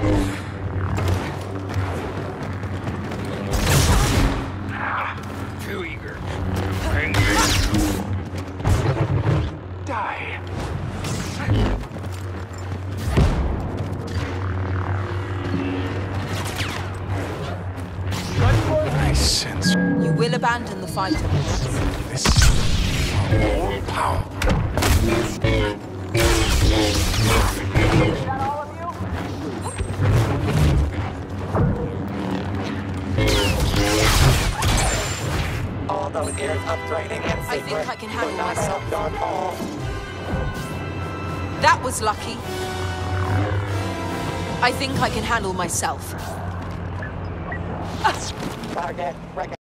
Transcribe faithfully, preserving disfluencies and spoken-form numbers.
Too eager. Angry. Die. I sense You will abandon the fight. this more power. All those years of training and I think secret I can handle would not myself. help your cause. That was lucky. I think I can handle myself. Target recognized.